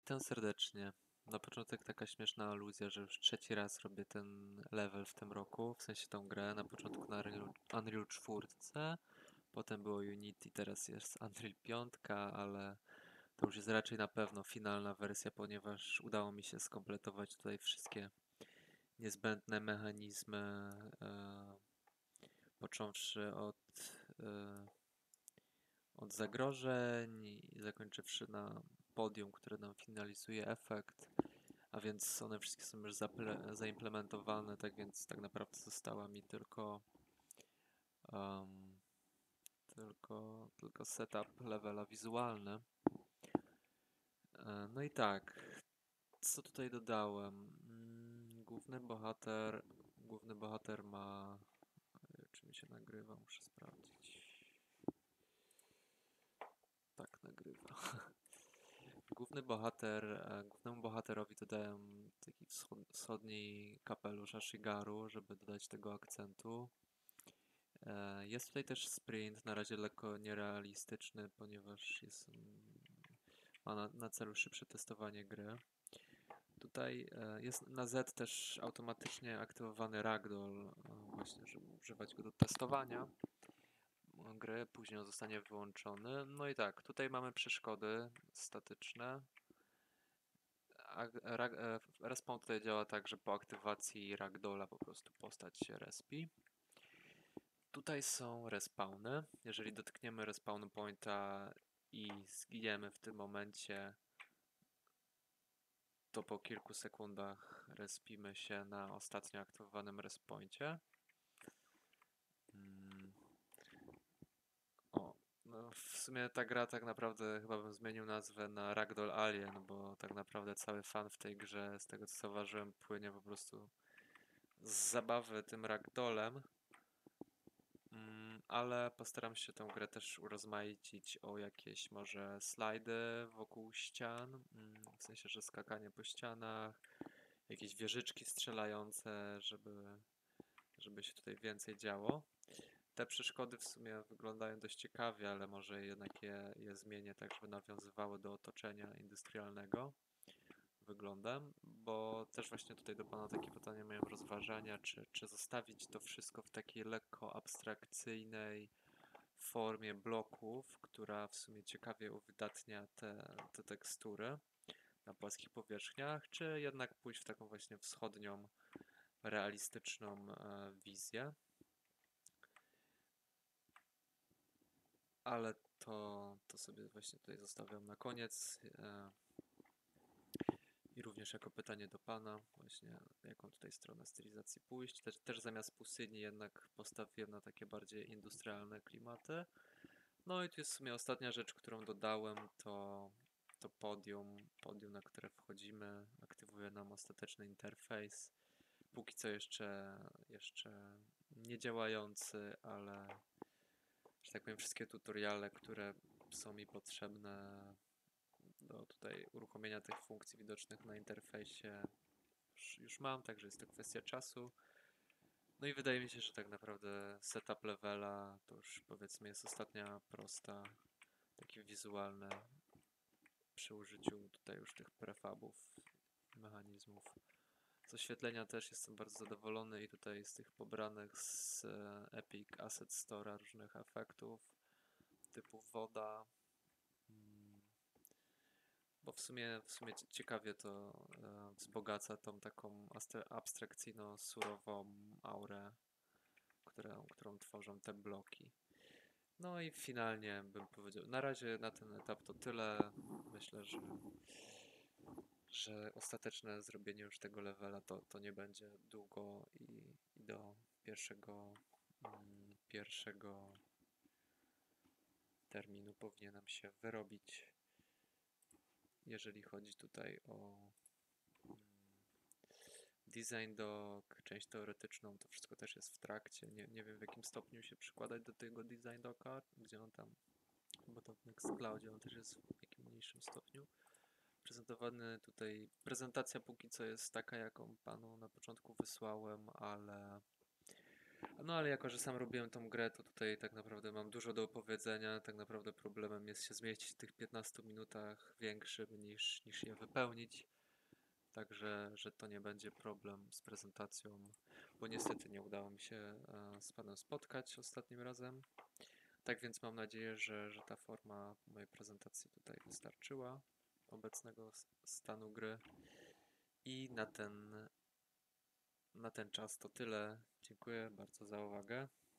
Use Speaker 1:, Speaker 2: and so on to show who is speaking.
Speaker 1: Witam serdecznie. Na początek taka śmieszna aluzja, że już trzeci raz robię ten level w tym roku, w sensie tą grę. Na początku na Unreal 4, potem było Unity, teraz jest Unreal 5, ale to już jest raczej na pewno finalna wersja, ponieważ udało mi się skompletować tutaj wszystkie niezbędne mechanizmy, e, począwszy e, od zagrożeń i zakończywszy na podium, które nam finalizuje efekt. A więc one wszystkie są już zaimplementowane, tak więc tak naprawdę została mi um, tylko setup levela wizualny. No i tak, co tutaj dodałem? Główny bohater ma... Czy mi się nagrywa? Muszę sprawdzić. Tak, nagrywa. Głównemu bohaterowi dodałem taki wschodni kapelusz Ashigaru, żeby dodać tego akcentu. Jest tutaj też sprint, na razie lekko nierealistyczny, ponieważ ma na celu szybsze testowanie gry. Tutaj jest na Z też automatycznie aktywowany ragdoll, właśnie, żeby używać go do testowania gry, później on zostanie wyłączony. No i tak, tutaj mamy przeszkody statyczne. Respawn tutaj działa tak, że po aktywacji ragdolla po prostu postać się respi. Tutaj są respawny. Jeżeli dotkniemy respawn pointa i zginiemy w tym momencie, to po kilku sekundach respimy się na ostatnio aktywowanym respawncie. Mm, O, no w sumie ta gra tak naprawdę chyba bym zmienił nazwę na Ragdoll Alien, bo tak naprawdę cały fan w tej grze, z tego co zauważyłem, płynie po prostu z zabawy tym ragdollem. Ale postaram się tę grę też urozmaicić o jakieś może slajdy wokół ścian, w sensie, że skakanie po ścianach, jakieś wieżyczki strzelające, żeby się tutaj więcej działo. Te przeszkody w sumie wyglądają dość ciekawie, ale może jednak je zmienię tak, żeby nawiązywały do otoczenia industrialnego wyglądem, bo też właśnie tutaj do Pana takie pytania miałem rozważania, czy zostawić to wszystko w takiej lekko abstrakcyjnej formie bloków, która w sumie ciekawie uwydatnia te tekstury na płaskich powierzchniach, czy jednak pójść w taką właśnie wschodnią, realistyczną wizję. Ale to sobie właśnie tutaj zostawiam na koniec. I również jako pytanie do Pana, właśnie jaką tutaj stronę stylizacji pójść. Też zamiast pustyni jednak postawiłem na takie bardziej industrialne klimaty. No i tu jest w sumie ostatnia rzecz, którą dodałem, to podium, na które wchodzimy, aktywuje nam ostateczny interfejs. Póki co jeszcze nie działający, ale że tak powiem wszystkie tutoriale, które są mi potrzebne do tutaj uruchomienia tych funkcji widocznych na interfejsie już mam, także jest to kwestia czasu. No i wydaje mi się, że tak naprawdę setup levela to już powiedzmy jest ostatnia prosta, takie wizualne przy użyciu tutaj już tych prefabów, mechanizmów. Z oświetlenia też jestem bardzo zadowolony i tutaj z tych pobranych z Epic Asset Store'a różnych efektów typu woda, mm, bo w sumie ciekawie to wzbogaca tą taką abstrakcyjno-surową aurę, którą tworzą te bloki. No i finalnie bym powiedział, na razie na ten etap to tyle. Myślę, że ostateczne zrobienie już tego levela to nie będzie długo i do pierwszego terminu powinienem się wyrobić, jeżeli chodzi tutaj o design doc, część teoretyczną, to wszystko też jest w trakcie. Nie wiem w jakim stopniu się przykładać do tego design doca, gdzie on tam, bo to w Nextcloudzie on też jest w jakim mniejszym stopniu prezentowany. Tutaj prezentacja póki co jest taka, jaką panu na początku wysłałem, ale No ale jako, że sam robiłem tą grę, to tutaj tak naprawdę mam dużo do opowiedzenia. Tak naprawdę problemem jest się zmieścić w tych 15 minutach większym niż je wypełnić. Także, że to nie będzie problem z prezentacją, bo niestety nie udało mi się z panem spotkać ostatnim razem. Tak więc mam nadzieję, że ta forma mojej prezentacji tutaj wystarczyła obecnego stanu gry. I na ten czas to tyle. Dziękuję bardzo za uwagę.